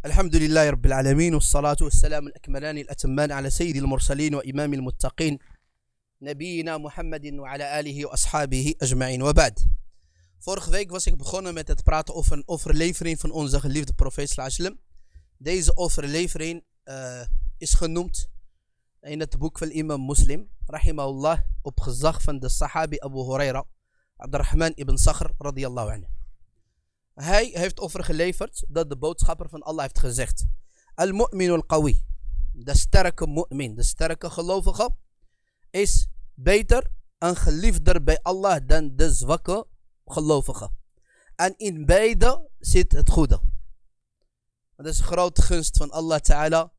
الحمد لله رب العالمين والصلاة والسلام الأكملان الأتمان على سيد المرسلين وإمام المتقين نبينا محمد وعلى آله وأصحابه أجمعين وبعد. Vorige week was ik begonnen met het praten over een overlevering van onze geliefde profeet sallallahu alaihi wasallam. Deze overlevering is genoemd in het boek van imam Muslim, rahimahullah, op gezag van de sahabi Abu Huraira, Abdurrahman ibn Sakhr, radiyallahu anhu. Hij heeft overgeleverd dat de boodschapper van Allah heeft gezegd: Al-mu'min al-qawi, de sterke mu'min, de sterke gelovige, is beter en geliefder bij Allah dan de zwakke gelovige. En in beide zit het goede. Dat is een grote gunst van Allah Ta'ala.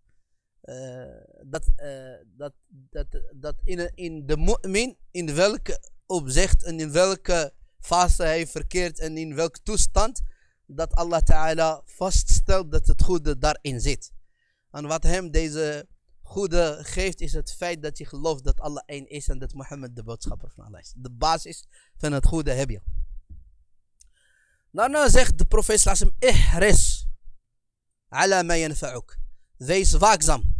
Dat in de mu'min, in welke opzicht en in welke fase hij verkeert en in welke toestand, dat Allah Ta'ala vaststelt dat het goede daarin zit. En wat hem deze goede geeft is het feit dat je gelooft dat Allah één is en dat Mohammed de boodschapper van Allah is. De basis van het goede heb je. Daarna zegt de profeet sallallahu alaihi wasallam: ihris ala ma yanfa'uk. Wees waakzaam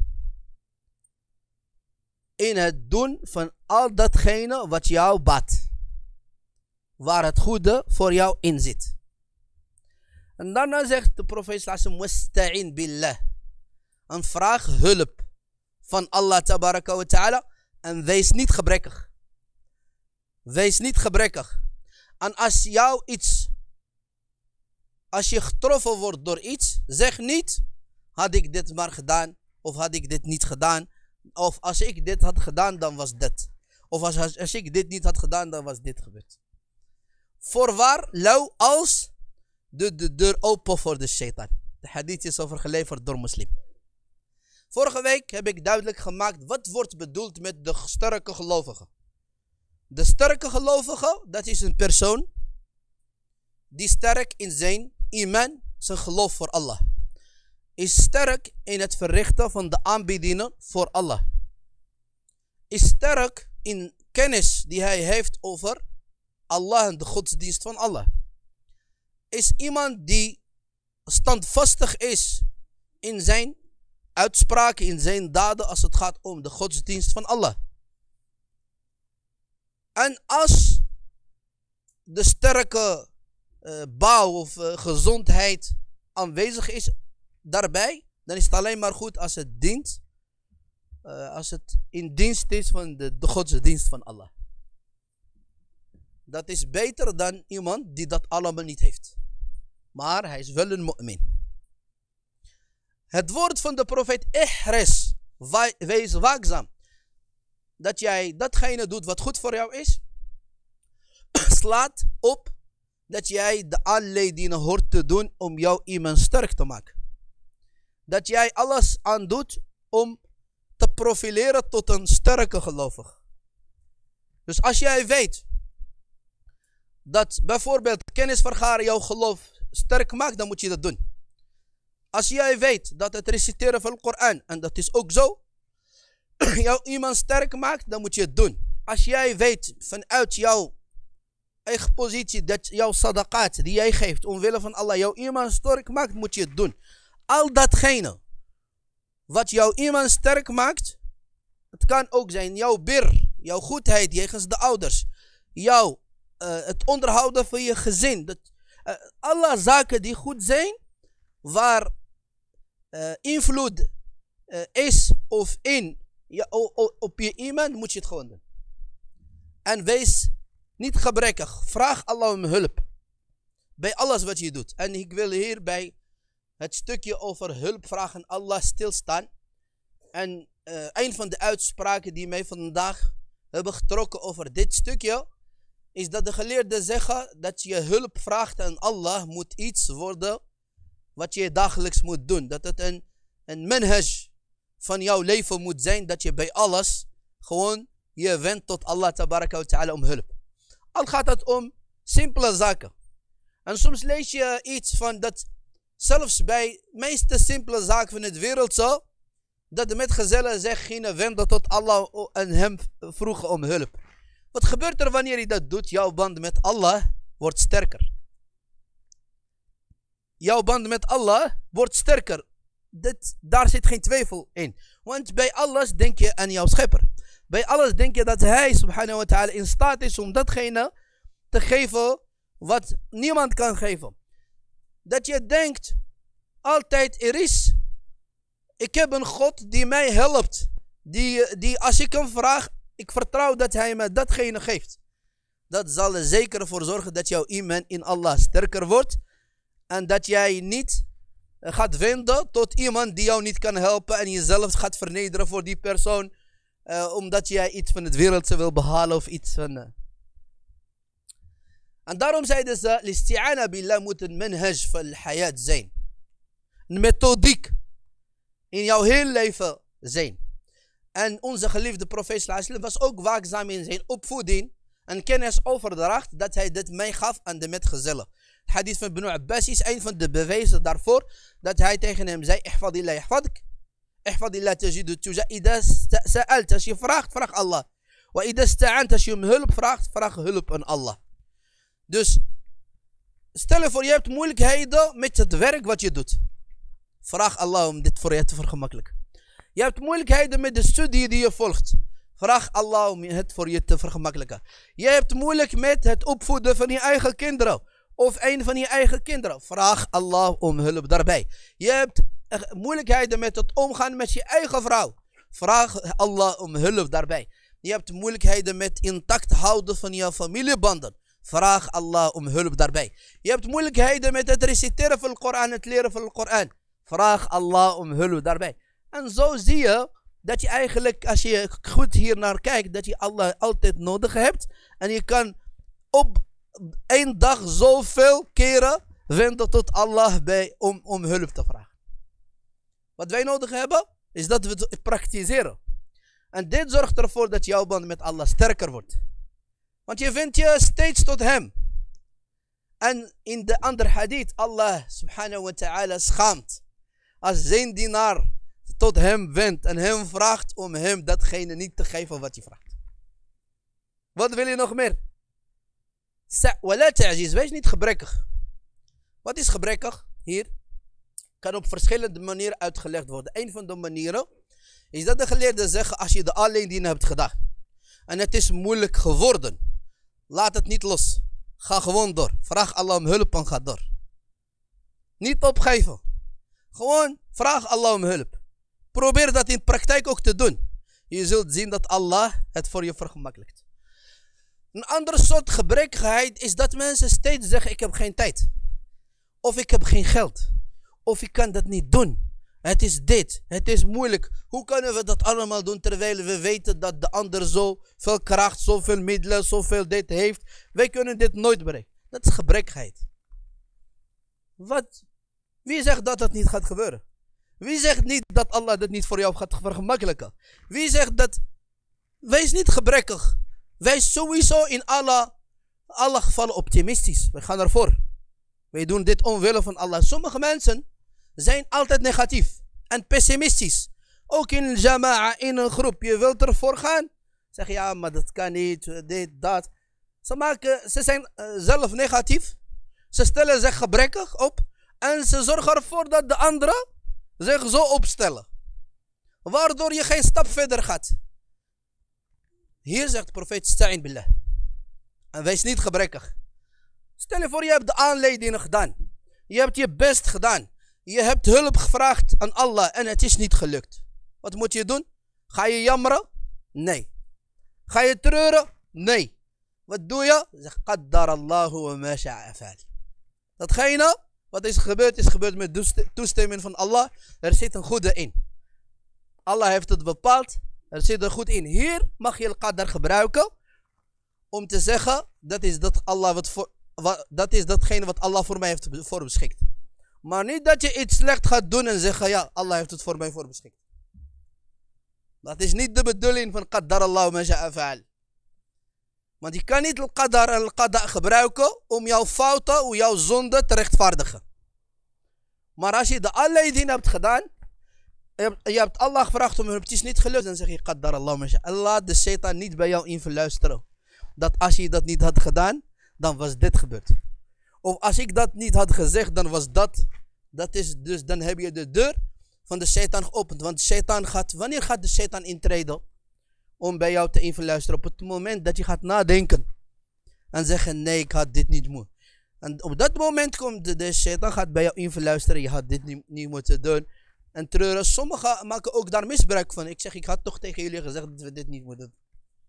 in het doen van al datgene wat jou baat, waar het goede voor jou in zit. En daarna zegt de profeet sallallahu alaihi wasallam: wasta'in billah. En vraag hulp van Allah tabaraka wa ta'ala en wees niet gebrekkig. Wees niet gebrekkig. En als je getroffen wordt door iets, zeg niet: had ik dit maar gedaan, of had ik dit niet gedaan, of als ik dit had gedaan dan was dit, of als ik dit niet had gedaan dan was dit gebeurd. Voorwaar, lauw als de deur open voor de shaitan. De hadith is overgeleverd door moslim. Vorige week heb ik duidelijk gemaakt wat wordt bedoeld met de sterke gelovige. De sterke gelovige, dat is een persoon die sterk in zijn iman, zijn geloof voor Allah, is sterk in het verrichten van de aanbiedingen voor Allah, is sterk in kennis die hij heeft over Allah en de godsdienst van Allah, is iemand die standvastig is in zijn uitspraken, in zijn daden als het gaat om de godsdienst van Allah. En als de sterke bouw of gezondheid aanwezig is daarbij, dan is het alleen maar goed als het dient, als het in dienst is van de godsdienst van Allah. Dat is beter dan iemand die dat allemaal niet heeft. Maar hij is wel een mu'min. Het woord van de profeet ihris, wees waakzaam, dat jij datgene doet wat goed voor jou is, slaat op dat jij de aanleidingen hoort te doen om jouw iman sterk te maken. Dat jij alles aan doet om te profileren tot een sterke gelovige. Dus als jij weet dat bijvoorbeeld kennis vergaren jouw geloof sterk maakt, dan moet je dat doen. Als jij weet dat het reciteren van de Koran, en dat is ook zo, jouw iman sterk maakt, dan moet je het doen. Als jij weet vanuit jouw eigen positie dat jouw sadaqat die jij geeft omwille van Allah jouw iman sterk maakt, moet je het doen. Al datgene wat jouw iman sterk maakt, het kan ook zijn jouw bir, jouw goedheid jegens de ouders, het onderhouden van je gezin, alle zaken die goed zijn, waar invloed is of op je iman, moet je het gewoon doen. En wees niet gebrekkig. Vraag Allah om hulp bij alles wat je doet. En ik wil hier bij het stukje over hulp vragen Allah stilstaan. En een van de uitspraken die mij vandaag hebben getrokken over dit stukje, is dat de geleerden zeggen dat je hulp vraagt aan Allah moet iets worden wat je dagelijks moet doen. Dat het een manhaj van jouw leven moet zijn, dat je bij alles gewoon je wendt tot Allah tabaraka wa ta'ala om hulp. Al gaat het om simpele zaken. En soms lees je iets van dat zelfs bij de meeste simpele zaken van het wereld zo, dat de metgezellen zich gingen wenden tot Allah en hem vroegen om hulp. Wat gebeurt er wanneer je dat doet? Jouw band met Allah wordt sterker. Jouw band met Allah wordt sterker. daar zit geen twijfel in. Want bij alles denk je aan jouw schepper. Bij alles denk je dat hij, subhanahu wa ta'ala, in staat is om datgene te geven wat niemand kan geven. Dat je denkt, altijd ik heb een God die mij helpt. Die als ik hem vraag, ik vertrouw dat hij me datgene geeft. Dat zal er zeker ervoor zorgen dat jouw iman in Allah sterker wordt. En dat jij niet gaat wenden tot iemand die jou niet kan helpen. En jezelf gaat vernederen voor die persoon. Omdat jij iets van het wereldse wil behalen of iets van... En daarom zeiden ze, l'isti'ana billah moet een manhaj van hayat zijn. Een methodiek in jouw heel leven zijn. En onze geliefde profeet sallallahu alaihi wasallam was ook waakzaam in zijn opvoeding en kennisoverdracht dat hij dit meegaf aan de metgezellen. Het hadith van Ibn Abbas is een van de bewijzen daarvoor dat hij tegen hem zei, ihfadillah ihfadik, ihfadillah tajidu tuja, ida sa'alt, als je vraagt, vraag Allah. Wa ida sta'ant, als je om hulp vraagt, vraag hulp aan Allah. Dus stel je voor, je hebt moeilijkheden met het werk wat je doet. Vraag Allah om dit voor je te vergemakkelijken. Je hebt moeilijkheden met de studie die je volgt. Vraag Allah om het voor je te vergemakkelijken. Je hebt moeilijk met het opvoeden van je eigen kinderen. Of een van je eigen kinderen. Vraag Allah om hulp daarbij. Je hebt moeilijkheden met het omgaan met je eigen vrouw. Vraag Allah om hulp daarbij. Je hebt moeilijkheden met intact houden van je familiebanden. Vraag Allah om hulp daarbij. Je hebt moeilijkheden met het reciteren van de Koran, het leren van de Koran. Vraag Allah om hulp daarbij. En zo zie je dat je eigenlijk, als je goed hier naar kijkt, dat je Allah altijd nodig hebt. En je kan op één dag zoveel keren wenden tot Allah om hulp te vragen. Wat wij nodig hebben, is dat we het praktiseren. En dit zorgt ervoor dat jouw band met Allah sterker wordt. Want je vindt je steeds tot hem. En in de andere hadith, Allah subhanahu wa ta'ala schaamt als zijn dienaar tot hem wendt en hem vraagt om hem datgene niet te geven wat je vraagt. Wat wil je nog meer? Wala ta'jiz, wees niet gebrekkig. Wat is gebrekkig? Hier kan op verschillende manieren uitgelegd worden. Een van de manieren is dat de geleerden zeggen, als je de alleen dingen hebt gedaan en het is moeilijk geworden, laat het niet los. Ga gewoon door. Vraag Allah om hulp en ga door. Niet opgeven. Gewoon vraag Allah om hulp. Probeer dat in praktijk ook te doen. Je zult zien dat Allah het voor je vergemakkelijkt. Een andere soort gebrekkigheid is dat mensen steeds zeggen, ik heb geen tijd. Of ik heb geen geld. Of ik kan dat niet doen. Het is dit. Het is moeilijk. Hoe kunnen we dat allemaal doen terwijl we weten dat de ander zoveel kracht, zoveel middelen, zoveel dit heeft. Wij kunnen dit nooit bereiken. Dat is gebrekkigheid. Wie zegt dat dat niet gaat gebeuren? Wie zegt niet dat Allah dit niet voor jou gaat vergemakkelijken? Wie zegt dat? Wees niet gebrekkig. Wees sowieso in alle gevallen optimistisch. We gaan ervoor. Wij doen dit omwille van Allah. Sommige mensen zijn altijd negatief en pessimistisch. Ook in een jama'a, in een groep. Je wilt ervoor gaan. Zeg ja, maar dat kan niet, dit, dat. Ze zijn zelf negatief. Ze stellen zich gebrekkig op. En ze zorgen ervoor dat de anderen zich zo opstellen. Waardoor je geen stap verder gaat. Hier zegt de profeet, sta'in billah. En wees niet gebrekkig. Stel je voor, je hebt de aanleidingen gedaan. Je hebt je best gedaan. Je hebt hulp gevraagd aan Allah en het is niet gelukt. Wat moet je doen? Ga je jammeren? Nee. Ga je treuren? Nee. Wat doe je? Zeg, qaddar Allahu wa ma sha'a fa'al. Datgene wat is gebeurd met toestemming van Allah. Er zit een goede in. Allah heeft het bepaald. Er zit een goed in. Hier mag je al-qadar gebruiken om te zeggen, dat is datgene wat Allah voor mij heeft voorbeschikt. Maar niet dat je iets slecht gaat doen en zeggen, ja, Allah heeft het voor mij voorbeschikt. Dat is niet de bedoeling van qaddar Allah ma sha'a fa'al. Want je kan niet al-qadar en al-qada gebruiken om jouw fouten, om jouw zonde te rechtvaardigen. Maar als je de aanleiding hebt gedaan, je hebt Allah gevraagd om het is niet gelukt, dan zeg je qaddar Allah ma sha'a. Allah de Satan niet bij jou in verluisteren. Dat als je dat niet had gedaan, dan was dit gebeurd. Of als ik dat niet had gezegd, dan was dat. Dat is dus, dan heb je de deur van de Satan geopend. Want wanneer gaat de Satan intreden om bij jou te influisteren? Op het moment dat je gaat nadenken. En zeggen, nee, ik had dit niet moeten. En op dat moment komt de Satan gaat bij jou influisteren. Je had dit niet moeten doen. En treuren, sommigen maken ook daar misbruik van. Ik zeg, ik had toch tegen jullie gezegd dat we dit niet moeten doen.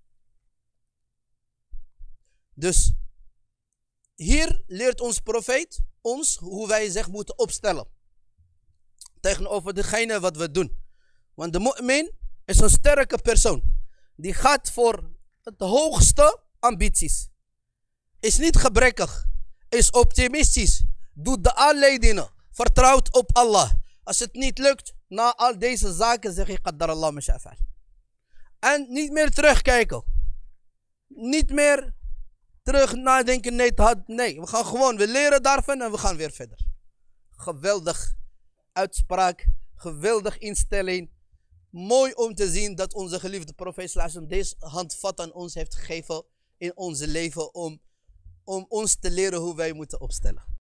Dus, hier leert ons profeet ons hoe wij zich moeten opstellen. Tegenover degene wat we doen. Want de mu'min is een sterke persoon. Die gaat voor het hoogste ambities. Is niet gebrekkig. Is optimistisch. Doet de aanleidingen. Vertrouwt op Allah. Als het niet lukt, na al deze zaken zeg je qaddar Allah ma sha'a fa'al. En niet meer terugkijken. Niet meer terug nadenken. Nee, we gaan gewoon, we leren daarvan en we gaan weer verder. Geweldig uitspraak. Geweldig instelling. Mooi om te zien dat onze geliefde profeet sallallahu alaihi wasallam deze handvat aan ons heeft gegeven in onze leven om ons te leren hoe wij moeten opstellen.